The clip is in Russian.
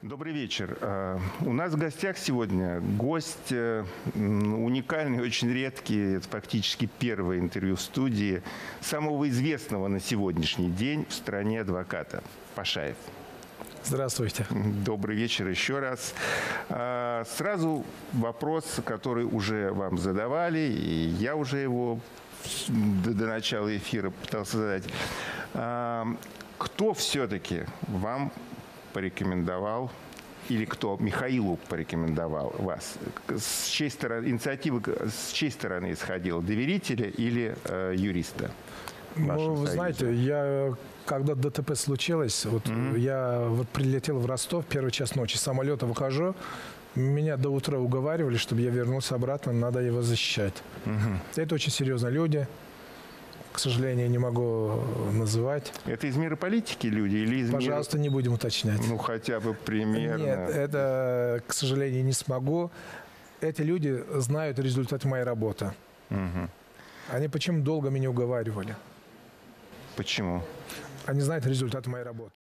Добрый вечер. У нас в гостях сегодня гость уникальный, очень редкий, это фактически первое интервью в студии самого известного на сегодняшний день в стране адвоката Пашаев. Здравствуйте. Добрый вечер еще раз. Сразу вопрос, который уже вам задавали, и я уже его до начала эфира пытался задать. Кто все-таки вам порекомендовал, или кто Михаилу порекомендовал вас? С чьей стороны, инициатива с чьей стороны исходила? Доверителя или юриста? Ну, вы знаете, когда ДТП случилось, я прилетел в Ростов, первый час ночи, с самолета выхожу, меня до утра уговаривали, чтобы я вернулся обратно, надо его защищать. Это очень серьезные люди. К сожалению, не могу называть. Это из мира политики люди или из Пожалуйста, не будем уточнять. Ну, хотя бы примерно. Нет, это, к сожалению, не смогу. Эти люди знают результат моей работы. Они почему долго меня уговаривали? Почему? Они знают результат моей работы.